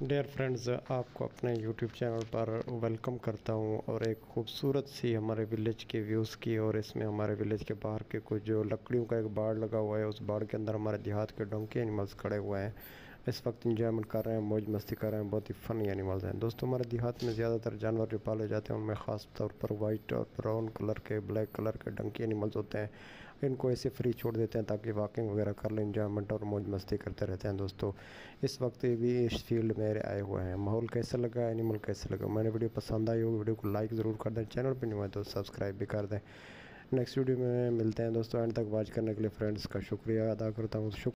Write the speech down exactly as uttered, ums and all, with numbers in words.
Dear friends, आपको अपने YouTube channel पर वेलकम करता हूं और एक खूबसूरत सी हमारे विलेज के व्यूज़ की। और इसमें हमारे विलेज के बाहर के कुछ जो लकड़ियों का एक बाड़ लगा हुआ है, उस बाड़ के अंदर हमारे देहात के डोंकी एनिमल्स खड़े हुए हैं। इस वक्त इंजॉयमेंट कर रहे हैं, मौज मस्ती कर रहे हैं। बहुत ही फ़नी एनिमल्स हैं दोस्तों। हमारे देहात में ज़्यादातर जानवर जो पाले जाते हैं उनमें ख़ास तौर पर वाइट और ब्राउन कलर के, ब्लैक कलर के डंकी एनिमल्स होते हैं। इनको ऐसे फ्री छोड़ देते हैं ताकि वॉकिंग वगैरह कर लें, इंजॉयमेंट और मौज मस्ती करते रहते हैं दोस्तों। इस वक्त ये भी इस फील्ड में आए हुए हैं। माहौल कैसा लगा, एनिमल कैसे लगा, मैंने वीडियो पसंद आई हो वीडियो को लाइक ज़रूर कर दें, चैनल पर नहीं हुआ तो सब्सक्राइब भी कर दें। नेक्स्ट वीडियो में मिलते हैं दोस्तों। एंड तक वॉच करने के लिए फ्रेंड्स का शुक्रिया अदा करता हूँ।